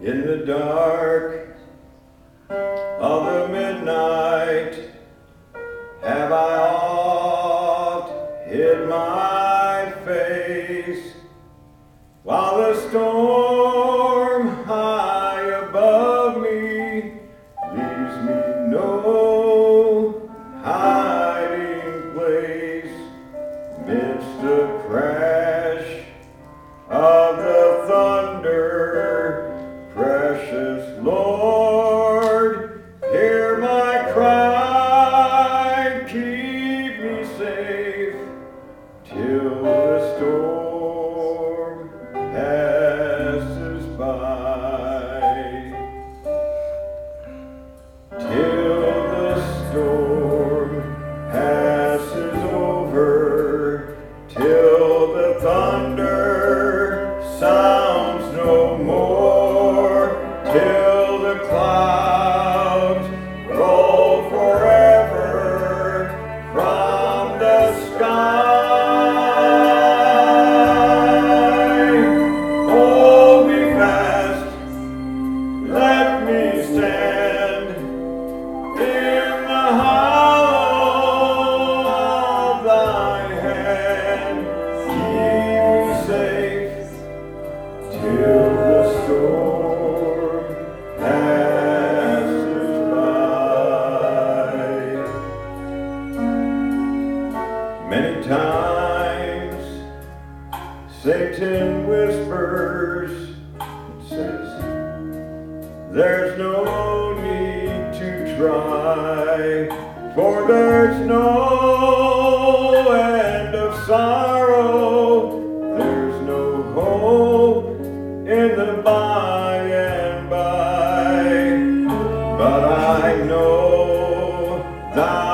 In the dark of the midnight have I oft hid my face, while the storm high above me leaves me no hiding place. Midst the crash of the thunder, precious Lord, hear my cry, keep me safe till the storm passes by. Till the storm passes over, till the thunder sounds no more, till the clouds roll forever from the sky. Hold me fast, let me stand in the hollow of thy hand. Keep me safe till the storm passes by. Many times Satan whispers and says, there's no need to try, for there's no end of sorrow, there's no hope in the by and by. But I know thou